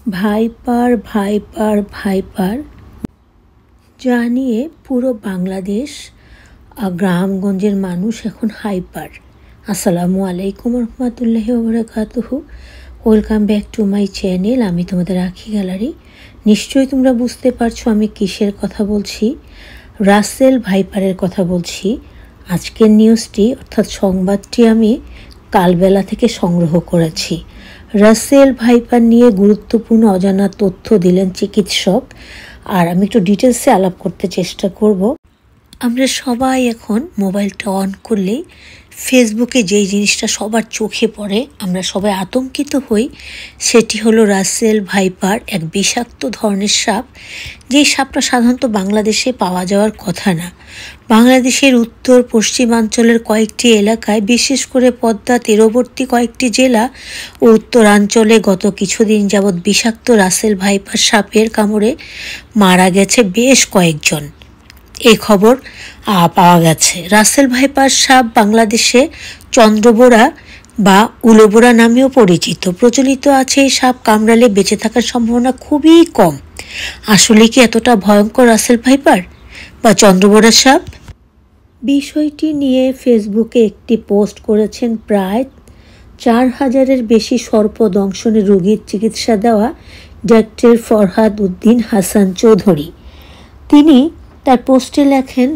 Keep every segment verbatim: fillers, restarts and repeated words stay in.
Viper viper viper যা নিয়ে পুরো বাংলাদেশ গ্রামগঞ্জের মানুষ এখন হাইপার। আসসালামু আলাইকুম রহমতুল্লাহি ওয়া বারাকাতুহু। Welcome back to my channel. আমি তোমাদের আখি গ্যালারি। নিশ্চয়ই তোমরা বুঝতে পারছো আমি কিসের কথা বলছি। রাসেল ভাইপারের কথা বলছি। আজকের নিউজটি অর্থাৎ সংবাদটি আমি কালবেলা থেকে সংগ্রহ করেছি। রাসেল ভাইপার নিয়ে গুরুত্বপূর্ণ অজানা তথ্য দিলেন চিকিৎসক। আর আমি একটু ডিটেলসে আলাপ করতে চেষ্টা করব। আমরা সবাই এখন মোবাইলটা অন করলেই ফেসবুকে যেই জিনিসটা সবার চোখে পড়ে, আমরা সবাই আতঙ্কিত হই, সেটি হলো রাসেল ভাইপার, এক বিষাক্ত ধরনের সাপ। যেই সাপটা সাধারণত বাংলাদেশে পাওয়া যাওয়ার কথা না। বাংলাদেশের উত্তর পশ্চিমাঞ্চলের কয়েকটি এলাকায়, বিশেষ করে পদ্মা তীরবর্তী কয়েকটি জেলা ও উত্তরাঞ্চলে গত কিছুদিন যাবৎ বিষাক্ত রাসেল ভাইপার সাপের কামড়ে মারা গেছে বেশ কয়েকজন। এই খবর পাওয়া গেছে। রাসেল ভাইপার সাপ বাংলাদেশে চন্দ্রবোরা বা উলোবোরা নামেও পরিচিত। প্রচলিত আছে এই সাপ কামড়ালে বেঁচে থাকার সম্ভাবনা খুবই কম। আসলে কি এতটা ভয়ঙ্কর রাসেল ভাইপার বা চন্দ্রবোরা সাপ? বিষয়টি নিয়ে ফেসবুকে একটি পোস্ট করেছেন প্রায় চার হাজারের বেশি সর্প দংশনের রোগীর চিকিৎসা দেওয়া ডাক্তার ফরহাদ উদ্দিন হাসান চৌধুরী। তিনি তার পোস্টে লেখেন,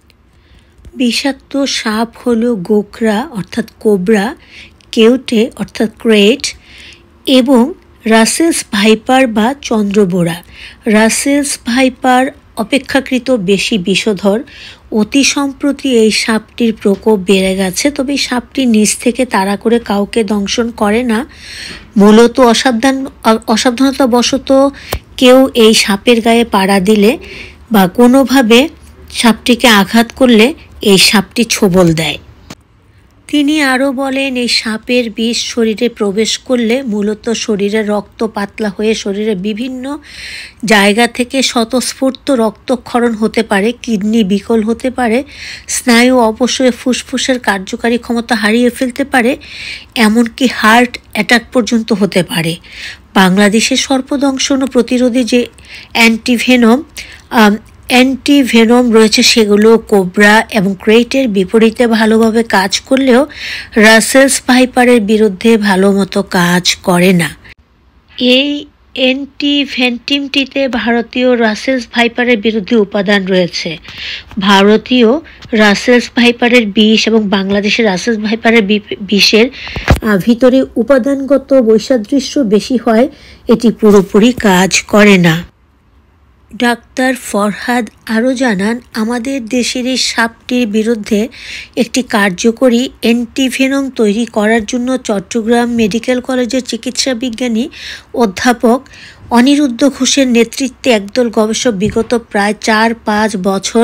বিষাক্ত সাপ হলো গোকরা অর্থাৎ কোবরা, কেউটে অর্থাৎ ক্রেট এবং রাসেলস ভাইপার বা চন্দ্রবোরা। রাসেলস ভাইপার অপেক্ষাকৃত বেশি বিষধর। অতি সম্প্রতি এই সাপটির প্রকোপ বেড়ে গেছে। তবে এই সাপটি নিচ থেকে তাড়া করে কাউকে দংশন করে না। মূলত অসাবধান অসাবধানতাবশত কেউ এই সাপের গায়ে পাড়া দিলে বা কোনোভাবে সাপটিকে আঘাত করলে এই সাপটি ছোবল দেয়। তিনি আরও বলেন, এই সাপের বিষ শরীরে প্রবেশ করলে মূলত শরীরে রক্ত পাতলা হয়ে শরীরে বিভিন্ন জায়গা থেকে স্বতঃস্ফূর্ত রক্তক্ষরণ হতে পারে, কিডনি বিকল হতে পারে, স্নায়ু অবশ্যই ফুসফুসের কার্যকারী ক্ষমতা হারিয়ে ফেলতে পারে, এমনকি হার্ট অ্যাটাক পর্যন্ত হতে পারে। বাংলাদেশের সর্পদংশন ও প্রতিরোধী যে অ্যান্টিভেনম অ্যান্টিভেনম রয়েছে সেগুলো কোবরা এবং ক্রেটের বিপরীতে ভালোভাবে কাজ করলেও রাসেলস ভাইপারের বিরুদ্ধে ভালো মতো কাজ করে না। এই অ্যান্টিভেনটিমটিতে ভারতীয় রাসেলস ভাইপারের বিরুদ্ধে উপাদান রয়েছে। ভারতীয় রাসেলস ভাইপারের বিষ এবং বাংলাদেশের রাসেলস ভাইপারের বিষের ভিতরে উপাদানগত বৈসাদৃশ্য বেশি হয়, এটি পুরোপুরি কাজ করে না। ডাক্তার ফরহাদ আরও জানান, আমাদের দেশের এই সাপটির বিরুদ্ধে একটি কার্যকরী অ্যান্টিভেনম তৈরি করার জন্য চট্টগ্রাম মেডিকেল কলেজের চিকিৎসা বিজ্ঞানী অধ্যাপক অনিরুদ্ধ ঘোষের নেতৃত্বে একদল গবেষক বিগত প্রায় চার পাঁচ বছর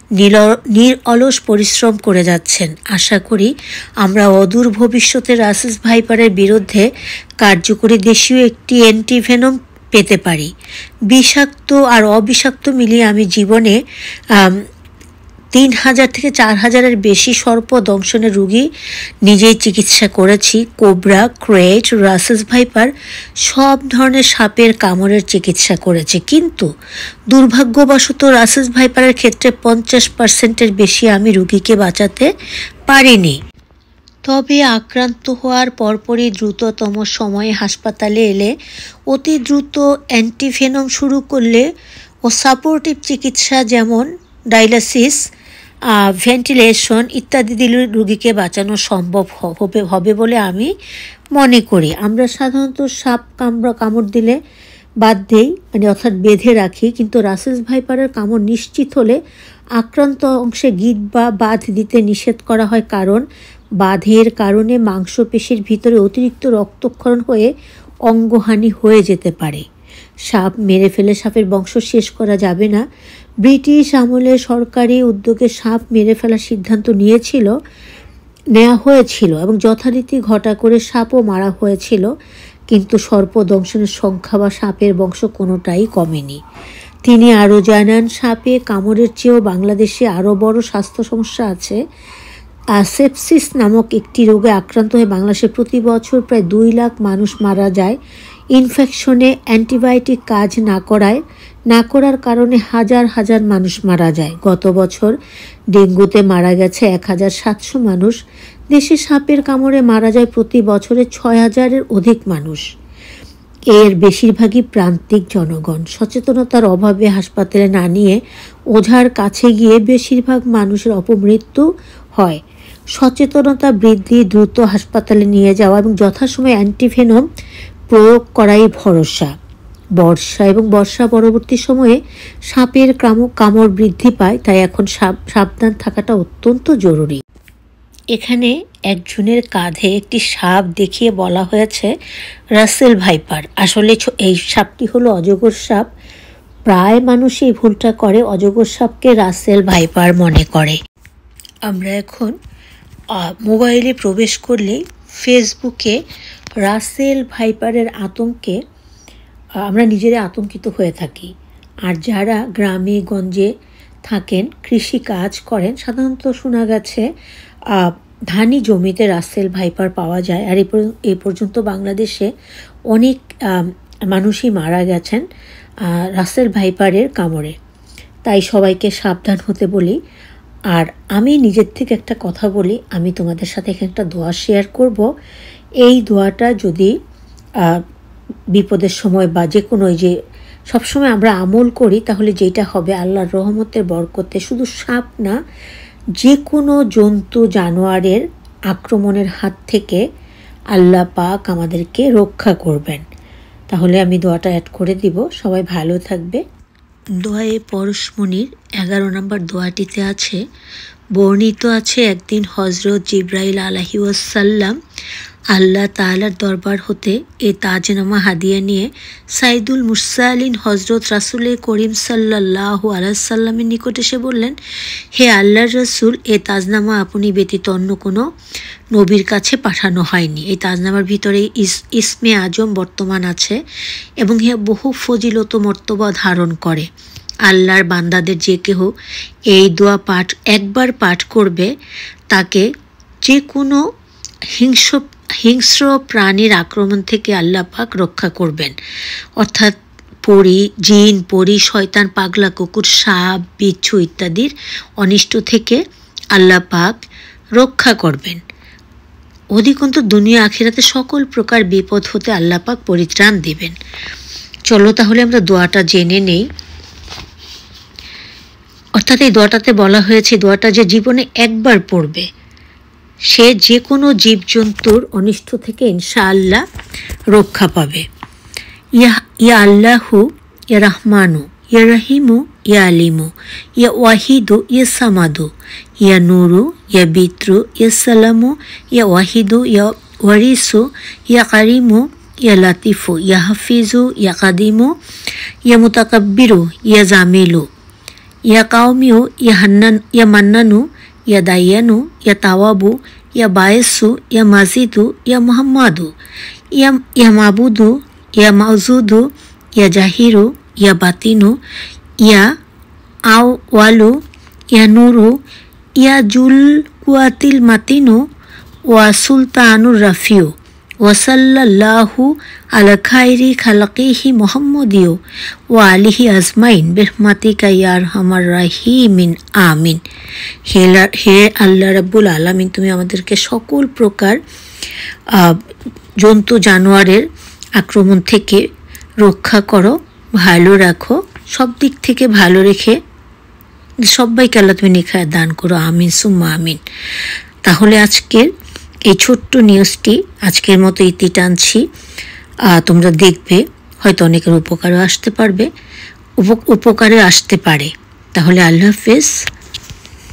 নিরলস পরিশ্রম করে যাচ্ছেন। আশা করি আমরা অদূর ভবিষ্যতে রাসেলস ভাইপারের বিরুদ্ধে কার্যকরী দেশীয় একটি অ্যান্টিভেনম পেতে পারি। বিষাক্ত আর অবিষাক্ত মিলিয়ে আমি জীবনে তিন হাজার থেকে চার হাজারের বেশি সর্প দংশনের রোগী নিজেই চিকিৎসা করেছি। কোবরা, ক্রেট, রাসেলস ভাইপার সব ধরনের সাপের কামড়ের চিকিৎসা করেছি, কিন্তু দুর্ভাগ্যবশত রাসেলস ভাইপারের ক্ষেত্রে পঞ্চাশ পার্সেন্টের বেশি আমি রোগীকে বাঁচাতে পারিনি। তবে আক্রান্ত হওয়ার পরপরই দ্রুততম সময়ে হাসপাতালে এলে, অতি দ্রুত অ্যান্টিভেনম শুরু করলে ও সাপোর্টিভ চিকিৎসা যেমন ডায়ালিসিস, ভেন্টিলেশন ইত্যাদি দিলে রোগীকে বাঁচানো সম্ভব হবে হবে বলে আমি মনে করি। আমরা সাধারণত সাপ কামড়া কামড় দিলে বাদ দেই, মানে অর্থাৎ বেঁধে রাখি, কিন্তু রাসেলস ভাইপারের কামড় নিশ্চিত হলে আক্রান্ত অংশে গিট বা বাঁধ দিতে নিষেধ করা হয়, কারণ বাঁধের কারণে মাংসপেশির ভিতরে অতিরিক্ত রক্তক্ষরণ হয়ে অঙ্গহানি হয়ে যেতে পারে। সাপ মেরে ফেলে সাপের বংশ শেষ করা যাবে না। ব্রিটিশ আমলে সরকারি উদ্যোগে সাপ মেরে ফেলার সিদ্ধান্ত নিয়েছিল নেওয়া হয়েছিল এবং যথারীতি ঘটা করে সাপও মারা হয়েছিল, কিন্তু সর্পদংশনের সংখ্যা বা সাপের বংশ কোনোটাই কমেনি। তিনি আরও জানান, সাপে কামড়ের চেয়েও বাংলাদেশে আরও বড় স্বাস্থ্য সমস্যা আছে, সেপসিস নামক একটি রোগে আক্রান্ত হয়ে বাংলাদেশে প্রতি বছর প্রায় দুই লাখ মানুষ মারা যায়। ইনফেকশনে অ্যান্টিবায়োটিক কাজ না করায় না করার কারণে হাজার হাজার মানুষ মারা যায়। গত বছর ডেঙ্গুতে মারা গেছে এক হাজার সাতশো মানুষ। দেশে সাপের কামড়ে মারা যায় প্রতি বছরে ছয় হাজারের অধিক মানুষ। এর বেশিরভাগই প্রান্তিক জনগণ। সচেতনতার অভাবে হাসপাতালে না নিয়ে ওঝার কাছে গিয়ে বেশিরভাগ মানুষের অপমৃত্যু হয়। সচেতনতা বৃদ্ধি, দ্রুত হাসপাতালে নিয়ে যাওয়া এবং যথাসময়ে অ্যান্টিভেনম প্রয়োগ করাই ভরসা। বর্ষা এবং বর্ষা পরবর্তী সময়ে সাপের কামড় বৃদ্ধি পায়, তাই এখন সাবধান থাকাটা অত্যন্ত জরুরি। এখানে একজনের কাঁধে একটি সাপ দেখিয়ে বলা হয়েছে রাসেল ভাইপার। আসলে এই সাপটি হলো অজগর সাপ। প্রায় মানুষ এই ভুলটা করে, অজগর সাপকে রাসেল ভাইপার মনে করে। আমরা এখন মোবাইলে প্রবেশ করলেই ফেসবুকে রাসেল ভাইপারের আতঙ্কে আমরা নিজেরা আতঙ্কিত হয়ে থাকি। আর যারা গ্রামে গঞ্জে থাকেন, কৃষি কাজ করেন, সাধারণত শোনা গেছে ধানি জমিতে রাসেল ভাইপার পাওয়া যায়। আর এ পর্যন্ত বাংলাদেশে অনেক মানুষই মারা গেছেন রাসেল ভাইপারের কামড়ে। তাই সবাইকে সাবধান হতে বলি। আর আমি নিজের থেকে একটা কথা বলি, আমি তোমাদের সাথে এখানে একটা দোয়া শেয়ার করব। এই দোয়াটা যদি বিপদের সময় বা যে কোনো যে সবসময় আমরা আমল করি, তাহলে যেটা হবে আল্লাহর রহমতের বরকতে শুধু সাপ না, যে কোনো জন্তু জানোয়ারের আক্রমণের হাত থেকে আল্লাহ পাক আমাদেরকে রক্ষা করবেন। তাহলে আমি দোয়াটা অ্যাড করে দিব। সবাই ভালো থাকবে। দোয়ায়ে পরশমণির এগারো নম্বর দোয়াটিতে আছে, বর্ণিত আছে একদিন হজরত জিব্রাইল আলাইহি ওয়াসাল্লাম আল্লাহ তাআলার দরবার হতে এ তাজনামা হাদিয়া নিয়ে সাইদুল মুরসালিন হজরত রাসূল করিম সাল্লাল্লাহু আলাইহি সাল্লামের নিকট এসে বললেন, হে আল্লাহর রসুল, এ তাজনামা আপনি ব্যতীত অন্য কোনো নবীর কাছে পাঠানো হয়নি। এই তাজনামার ভিতরে ইস ইসমে আজম বর্তমান আছে এবং হে বহু ফজিলত মর্তবা ধারণ করে। আল্লাহর বান্দাদের যে কেহ এই দোয়া পাঠ একবার পাঠ করবে, তাকে যে কোনো হিংস্র হিংস্র প্রাণীর আক্রমণ থেকে আল্লাহ পাক রক্ষা করবেন। অর্থাৎ পরি, জিন, পরি, শয়তান, পাগলা কুকুর, সাপ, বিচ্ছু ইত্যাদির অনিষ্ট থেকে আল্লাহ পাক রক্ষা করবেন। অধিকন্তু দুনিয়া আখিরাতে সকল প্রকার বিপদ হতে আল্লাহ পাক পরিত্রাণ দিবেন। চলো তাহলে আমরা দোয়াটা জেনে নেই। অর্থাৎ এই দোয়াটাতে বলা হয়েছে, দোয়াটা যে জীবনে একবার পড়বে সে যে কোনো জীবজন্তুর অনিষ্ট থেকে ইনশাআল্লাহ রক্ষা পাবে। ইয়া ইয়া আল্লাহু, ইয়া রহমানু, ইয়া রহিমু, ইয়া আলিমু, ইয়া ওয়াহিদু, ইয়া সামাদু, ইয়া নুরু, ইয়া বিত্রু, ইয়া সালামু, ইয়া ওয়াহিদু, ইয়া ওয়ারিসু, ইয়া কারিমু, ইয়া লাতিফু, ইয়া হাফিজু, ইয়া কাদিমু, ইয়া মুতাকাব্বিরু, ইয়া জামিলু, ইয়া কাউমিউ, ইয়া হান্নান, ইয়া মান্নানু, ইয়া দাইয়ানু, ইয়া তাওয়াবু, ইয়া বায়েসু, ইয়া মাজিদু, ইয়া মুহাম্মাদু, ইয়া ইয়া মাবুদু, ইয়া মাউজুদু, ইয়া জাহিরু, ইয়া বাতিনু, ইয়া আও ওয়ালু, ইয়া নুরু, ইয়া জুল কুয়াতিল মাতিনু, ওয়া সুলতানুর রাফিউ, ওয়াসাল্লাল্লাহু আলা খাইরি খালাকিহি মুহাম্মদিউ ওয়া আলিহি আজমাইন বিরহমাতিকা ইয়া আরহামার রাহিমিন আমিন। হে আল্লাহ রাব্বুল আলামিন, তুমি আমাদেরকে সকল প্রকার জন্তু জানোয়ারের আক্রমণ থেকে রক্ষা করো, ভালো রাখো, সব দিক থেকে ভালো রেখে সবাইকে আল্লাহ তুমি নেখায় দান করো, আমিন সুম্মা আমিন। তাহলে আজকের এই ছোট্ট নিউজটি আজকের মতো ইতি টানছি। তোমরা দেখবে হয়তো অনেকের উপকারও আসতে পারবে উপকারে আসতে পারে। তাহলে আল্লাহ হাফেজ।